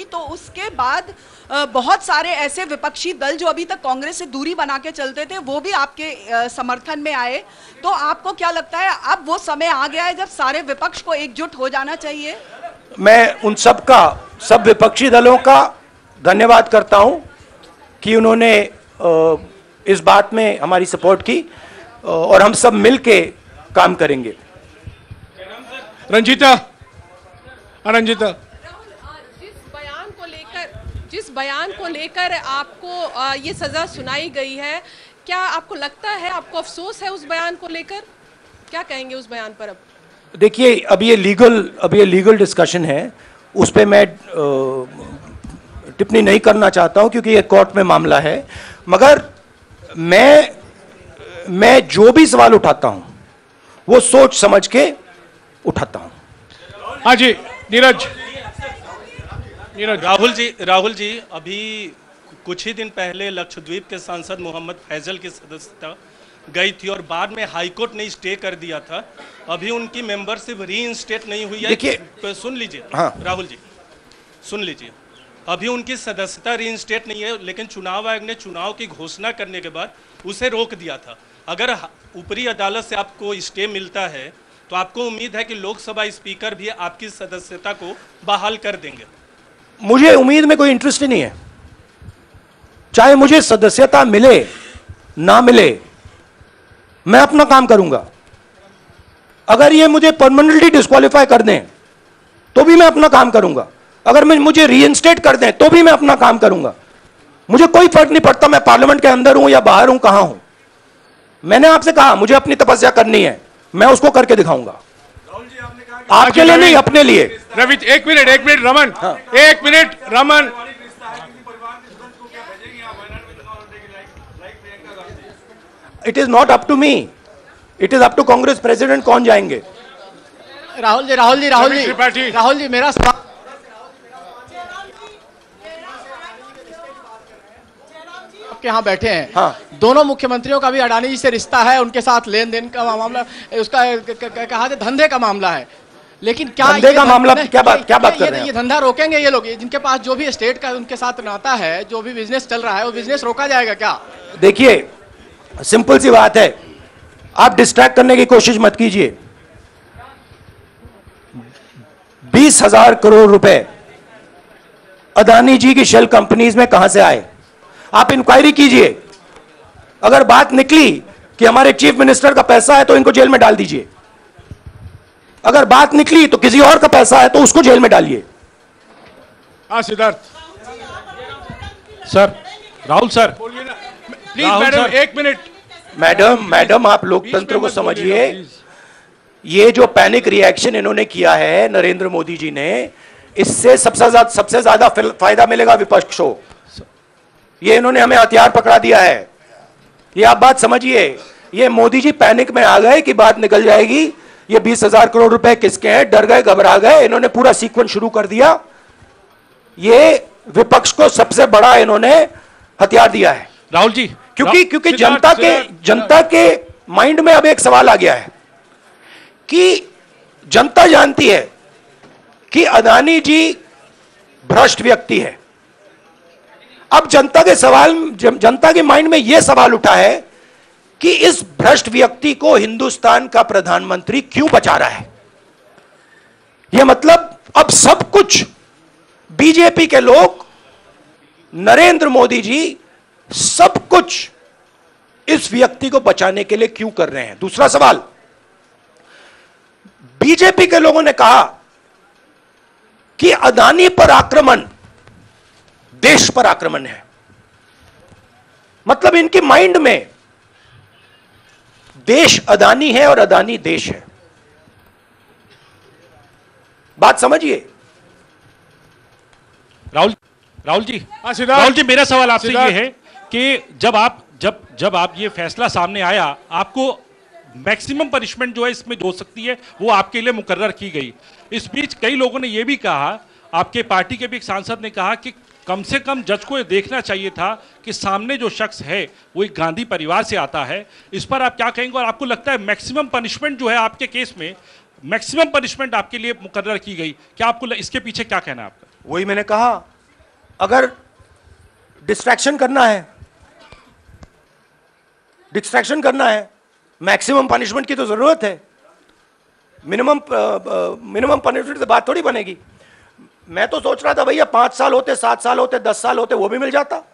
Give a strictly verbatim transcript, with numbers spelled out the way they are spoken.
तो उसके बाद बहुत सारे ऐसे विपक्षी दल जो अभी तक कांग्रेस से दूरी बना के चलते थे वो भी आपके समर्थन में आए। तो आपको क्या लगता है अब वो समय आ गया है जब सारे विपक्ष को एकजुट हो जाना चाहिए? मैं उन सब का, सब विपक्षी दलों का धन्यवाद करता हूं कि उन्होंने इस बात में हमारी सपोर्ट की और हम सब मिलके काम करेंगे। रंजीता, रंजीता, जिस बयान को लेकर जिस बयान को लेकर आपको ये सजा सुनाई गई है, क्या आपको लगता है, आपको अफसोस है उस बयान को लेकर? क्या कहेंगे उस बयान पर? अब देखिए, अब ये लीगल अब ये लीगल डिस्कशन है, उस पर मैं टिप्पणी नहीं करना चाहता हूं क्योंकि ये कोर्ट में मामला है। मगर मैं मैं जो भी सवाल उठाता हूं वो सोच समझ के उठाता हूं। हाँ जी, नीरज। नीरज। राहुल जी, राहुल जी, अभी कुछ ही दिन पहले लक्षद्वीप के सांसद मोहम्मद फैजल की सदस्यता गई थी और बाद में हाईकोर्ट ने स्टे कर दिया था। अभी उनकी मेंबरशिप रीइंस्टेट नहीं हुई है। देखिए, सुन लीजिए। हाँ। राहुल जी सुन लीजिए, अभी उनकी सदस्यता रीइंस्टेट नहीं है, लेकिन चुनाव आयोग ने चुनाव की घोषणा करने के बाद उसे रोक दिया था। अगर ऊपरी अदालत से आपको स्टे मिलता है तो आपको उम्मीद है कि लोकसभा स्पीकर भी आपकी सदस्यता को बहाल कर देंगे? मुझे उम्मीद में कोई इंटरेस्ट ही नहीं है, चाहे मुझे सदस्यता मिले ना मिले, मैं अपना काम करूंगा। अगर ये मुझे परमानेंटली डिस्क्वालीफाई कर दें तो भी मैं अपना काम करूंगा, अगर मैं मुझे रीइंस्टेट कर दें तो भी मैं अपना काम करूंगा। मुझे कोई फर्क नहीं पड़ता मैं पार्लियामेंट के अंदर हूं या बाहर हूं, कहां हूं। मैंने आपसे कहा मुझे अपनी तपस्या करनी है, मैं उसको करके दिखाऊंगा। आपके लिए नहीं, अपने लिए। रवि, एक मिनट एक मिनट रमन, हाँ। एक minute Raman. It is not up to me, it is up to Congress president कौन जाएंगे। राहुल जी, राहुल जी, राहुल जी, राहुल जी, मेरा सवाल आपके यहाँ बैठे हैं। हाँ। दोनों मुख्यमंत्रियों का भी अडानी जी से रिश्ता है, उनके साथ लेन देन का मामला, उसका कहा धंधे का मामला है। लेकिन क्या धंधे का मामला, क्या बात क्या बात कर रहे हैं? ये धंधा रोकेंगे ये लोग? जिनके पास जो भी स्टेट का उनके साथ नाता है, जो भी बिजनेस चल रहा है, वो बिजनेस रोका जाएगा क्या? देखिए, सिंपल सी बात है, आप डिस्ट्रैक्ट करने की कोशिश मत कीजिए। बीस हजार करोड़ रुपए अदानी जी की शेल कंपनीज में कहां से आए? आप इंक्वायरी कीजिए। अगर बात निकली कि हमारे चीफ मिनिस्टर का पैसा है तो इनको जेल में डाल दीजिए। अगर बात निकली तो किसी और का पैसा है तो उसको जेल में डालिए। हाँ Siddharth sir, Rahul sir, please madam एक मिनट। मैडम मैडम आप लोकतंत्र को समझिए। ये जो पैनिक रिएक्शन इन्होंने किया है नरेंद्र मोदी जी ने, इससे सबसे ज्यादा सबसे ज्यादा फायदा मिलेगा विपक्ष को। ये इन्होंने हमें हथियार पकड़ा दिया है, ये आप बात समझिए। ये मोदी जी पैनिक में आ गए कि बात निकल जाएगी, ये बीस हजार करोड़ रुपए किसके हैं, डर गए, घबरा गए, इन्होंने पूरा सीक्वेंस शुरू कर दिया। ये विपक्ष को सबसे बड़ा इन्होंने हथियार दिया है राहुल जी, क्योंकि क्योंकि जनता के जनता के माइंड में अब एक सवाल आ गया है कि जनता जानती है कि अदानी जी भ्रष्ट व्यक्ति है। अब जनता के सवाल जनता के माइंड में यह सवाल उठा है कि इस भ्रष्ट व्यक्ति को हिंदुस्तान का प्रधानमंत्री क्यों बचा रहा है। यह मतलब अब सब कुछ बीजेपी के लोग, नरेंद्र मोदी जी सब कुछ इस व्यक्ति को बचाने के लिए क्यों कर रहे हैं। दूसरा सवाल, बीजेपी के लोगों ने कहा कि अदानी पर आक्रमण देश पर आक्रमण है। मतलब इनके माइंड में देश अदानी है और अदानी देश है। बात समझिए। राहुल राहुल जी राहुल जी मेरा सवाल आपसे ये है कि जब आप जब जब आप ये फैसला सामने आया, आपको मैक्सिमम पनिशमेंट जो है इसमें हो सकती है वो आपके लिए मुकर्रर की गई। इस बीच कई लोगों ने ये भी कहा, आपके पार्टी के भी एक सांसद ने कहा कि कम से कम जज को ये देखना चाहिए था कि सामने जो शख्स है वो एक गांधी परिवार से आता है। इस पर आप क्या कहेंगे और आपको लगता है मैक्सिमम पनिशमेंट जो है आपके केस में, मैक्सिमम पनिशमेंट आपके लिए मुकर्रर की गई, क्या आपको इसके पीछे क्या कहना है आपका? वही मैंने कहा अगर डिस्ट्रैक्शन करना है, डिस्ट्रैक्शन करना है, मैक्सिमम पनिशमेंट की तो जरूरत है। मिनिमम मिनिमम पनिशमेंट से बात थोड़ी बनेगी। मैं तो सोच रहा था भैया पांच साल होते, सात साल होते, दस साल होते, वो भी मिल जाता।